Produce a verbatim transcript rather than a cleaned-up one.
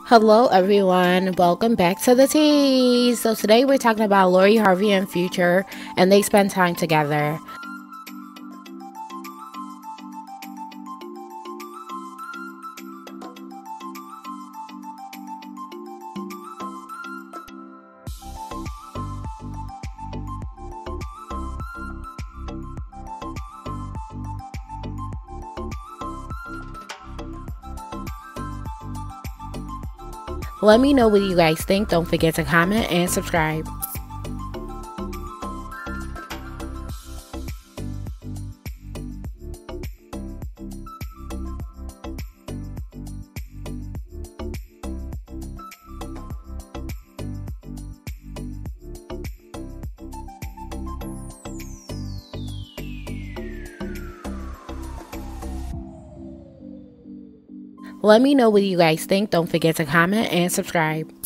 Hello everyone, welcome back to the tea. So today we're talking about Lori, Harvey, and Future, and they spend time together. Let me know what you guys think. Don't forget to comment and subscribe. Let me know what you guys think. Don't forget to comment and subscribe.